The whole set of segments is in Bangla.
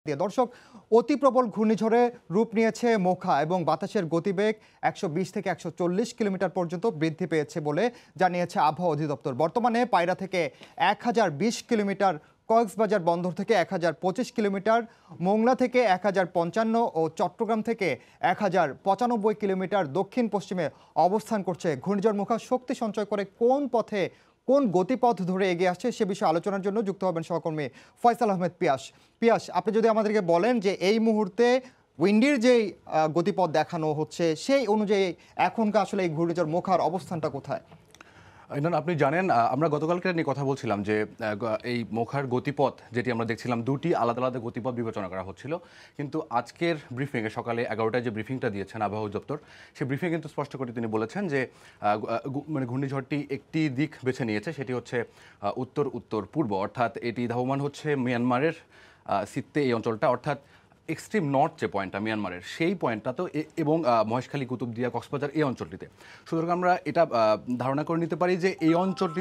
দর্শক, অতি প্রবল ঘূর্ণিঝড়ে রূপ নিয়েছে মোখা এবং বাতাসের গতিবেগ ১২০ থেকে ১৪০ কিলোমিটার পর্যন্ত বৃদ্ধি পেয়েছে বলে জানিয়েছে আবহাওয়া অধিদপ্তর। বর্তমানে পায়রা থেকে ১০২০ কিলোমিটার, কক্সবাজার বন্দর থেকে ১০২৫ কিলোমিটার, মোংলা থেকে ১০৫৫ ও চট্টগ্রাম থেকে ১০৯৫ কিলোমিটার দক্ষিণ পশ্চিমে অবস্থান করছে। ঘূর্ণিঝড় মোখা শক্তি সঞ্চয় করে কোন গতিপথ ধরে এগিয়ে আসছে সে বিষয়ে আলোচনার জন্য যুক্ত হবেন সহকর্মী ফয়সাল আহমেদ পিয়াস। আপনি যদি আমাদেরকে বলেন যে এই মুহূর্তে উইন্ডির যেই গতিপথ দেখানো হচ্ছে সেই অনুযায়ী এখনকার আসলে এই ঘূর্ণিঝড় মোখার অবস্থানটা কোথায়? আপনি জানেন, আমরা গতকালকে নিয়ে কথা বলছিলাম যে এই মোখার গতিপথ যেটি আমরা দেখছিলাম, দুটি আলাদা আলাদা গতিপথ বিবেচনা করা হচ্ছিল। কিন্তু আজকের ব্রিফিংয়ে সকালে 11টায় যে ব্রিফিংটা দিয়েছেন আবহাওয়া অধিদপ্তর, সেই ব্রিফিং কিন্তু স্পষ্ট করে তিনি বলেছেন যে ঘূর্ণিঝড়টি একটি দিক বেছে নিয়েছে, সেটি হচ্ছে উত্তর পূর্ব, অর্থাৎ এটি ধাবমান হচ্ছে মিয়ানমারের সিত্তে এই অঞ্চলটা, অর্থাৎ এক্সট্রিম নর্থ যে পয়েন্টটা মিয়ানমারের, সেই পয়েন্টটা তো, এবং মহেশখালী, কুতুবদিয়া, কক্সবাজার এই অঞ্চলটিতে। সুতরাং আমরা এটা ধারণা করে নিতে পারি যে এই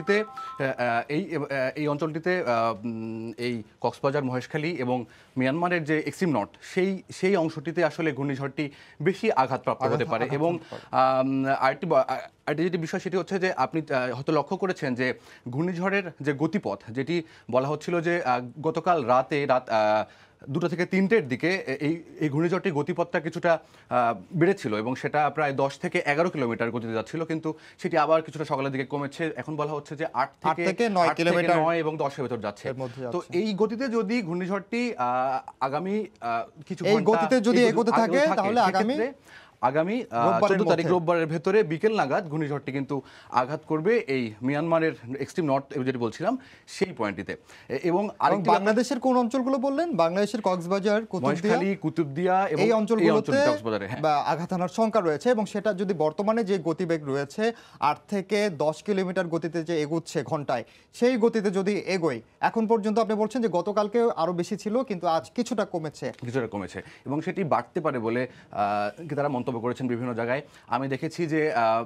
অঞ্চলটিতে এই কক্সবাজার, মহেশখালী এবং মিয়ানমারের যে এক্সট্রিম নর্থ সেই অংশটিতে আসলে ঘূর্ণিঝড়টি বেশি আঘাতপ্রাপ্ত হতে পারে। এবং আরেকটি যেটি বিষয় সেটি হচ্ছে যে আপনি হয়তো লক্ষ্য করেছেন যে ঘূর্ণিঝড়ের যে গতিপথ, যেটি বলা হচ্ছিল যে গতকাল রাত 2টা থেকে 3টের দিকে এই ঘূর্ণিঝড়টির গতিপথটা কিছুটা বেড়েছিল এবং সেটা প্রায় 10 থেকে 11 কিলোমিটার গতিতে যাচ্ছিল, কিন্তু সেটি আবার কিছুটা সকালের দিকে কমেছে। এখন বলা হচ্ছে যে 8 থেকে 9 কিলোমিটার, 9 এবং 10-এর ভেতর যাচ্ছে। তো এই গতিতে যদি ঘূর্ণিঝড়টি আগামী কিছু ঘন্টা গতিতে যদি এগোতে থাকে তাহলে আগামী 14 তারিখ রোববারের ভেতরে বিকেল নাগাদ ঘূর্ণিঝড়টি কিন্তু আঘাত করবে এই মিয়ানমারের এক্সট্রিম নর্থ যেটি বলছিলাম সেই পয়েন্টটিতে। এবং বাংলাদেশের কোন অঞ্চলগুলো বললেন? বাংলাদেশের কক্সবাজার, কুতুবদিয়া এবং এই অঞ্চলগুলোতে আঘাত আনার শঙ্কা রয়েছে। এবং সেটা যদি বর্তমানে যে গতিবেগ রয়েছে 8 থেকে 10 কিলোমিটার গতিতে যে এগোচ্ছে ঘন্টায়, সেই গতিতে যদি এগোয়, এখন পর্যন্ত আপনি বলছেন যে গতকালকে আরো বেশি ছিল কিন্তু আজ কিছুটা কমেছে এবং সেটি বাড়তে পারে বলে তারা মন্তব্য করেছেন বিভিন্ন জায়গায়। আমি দেখেছি যে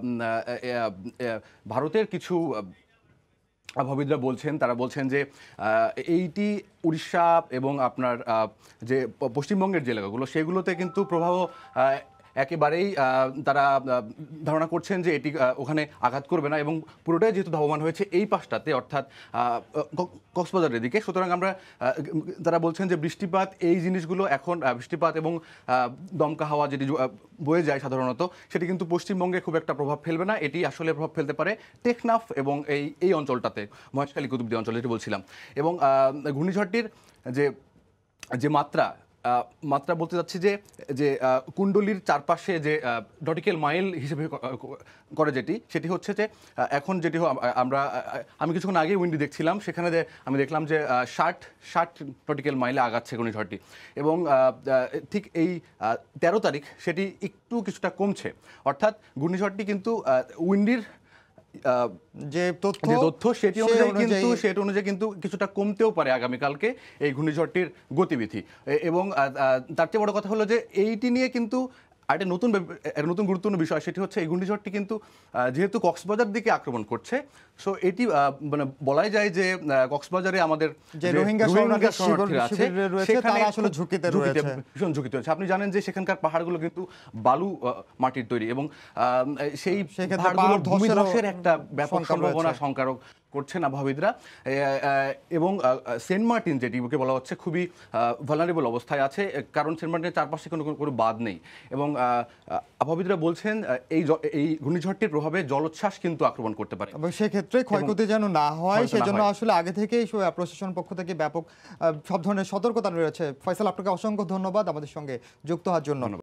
ভারতের কিছু আবহাওয়াবিদরা তারা বলছেন যে এইটি উড়িষ্যা এবং আপনার যে পশ্চিমবঙ্গের যে এলাকাগুলো সেগুলোতে কিন্তু প্রভাব একেবারেই তারা ধারণা করছেন যে এটি ওখানে আঘাত করবে না, এবং পুরোটাই যেহেতু ধাবমান হয়েছে এই পাশটাতে, অর্থাৎ কক্সবাজারের দিকে। সুতরাং তারা বলছেন যে বৃষ্টিপাত, এই জিনিসগুলো এখন বৃষ্টিপাত এবং দমকা হাওয়া যেটি বয়ে যায় সাধারণত, সেটি কিন্তু পশ্চিমবঙ্গে খুব একটা প্রভাব ফেলবে না। এটি আসলে প্রভাব ফেলতে পারে টেকনাফ এবং এই অঞ্চলটাতে, মহেশখালী, কুতুবদিয়া অঞ্চল যেটি বলছিলাম। এবং ঘূর্ণিঝড়টির যে মাত্রা বলতে যাচ্ছি যে কুণ্ডলীর চারপাশে যে নটিক্যাল মাইল হিসেবে করে সেটি হচ্ছে যে এখন যেটি আমি কিছুক্ষণ আগে উইন্ডি দেখছিলাম, সেখানে আমি দেখলাম যে 60 নটিক্যাল মাইলে আগাচ্ছে ঘূর্ণিঝড়টি। এবং ঠিক এই 13 তারিখ সেটি কিছুটা কমছে, অর্থাৎ ঘূর্ণিঝড়টি কিন্তু উইন্ডির যে তথ্য সেটি অনুযায়ী কিন্তু কিছুটা কমতেও পারে আগামীকালকে এই ঘূর্ণিঝড়টির গতিবিধি। এবং তার চেয়ে বড় কথা হলো যে এইটি নিয়ে কিন্তু একটা নতুন গুরুত্বপূর্ণ বিষয়, সেটি হচ্ছে এই ঘূর্ণিঝড়টি কিন্তু যেহেতু কক্সবাজার দিকে আক্রমণ করছে, সো এটি মানে বলাই যায় যে কক্সবাজারে আমাদের যে রোহিঙ্গা শরণার্থী আছে সেখানে আসলে ভীষণ ঝুঁকিতে রয়েছে। আপনি জানেন যে সেখানকার পাহাড়গুলো কিন্তু বালু মাটির তৈরি, এবং সেই পাহাড়গুলোর ভূমিধসের একটা ব্যাপক সম্ভাবনা শঙ্কা করছেন আবহাওয়াবিদরা। এবং সেন্ট মার্টিন যেটিকে বলা হচ্ছে খুবই ভালনারেবল অবস্থায় আছে, কারণ সেন্ট মার্টিনের চারপাশে কোনো বাঁধ নেই। এবং আবহাওয়াবিদরা বলছেন এই ঘূর্ণিঝড়টির প্রভাবে জলোচ্ছ্বাস কিন্তু আক্রমণ করতে পারে, এবং সেক্ষেত্রে ক্ষয়ক্ষতি যেন না হয় সেজন্য আসলে আগে থেকেই প্রশাসনের পক্ষ থেকে ব্যাপক সব ধরনের সতর্কতা রয়েছে। ফয়সাল, আপনাকে অসংখ্য ধন্যবাদ আমাদের সঙ্গে যুক্ত হওয়ার জন্য।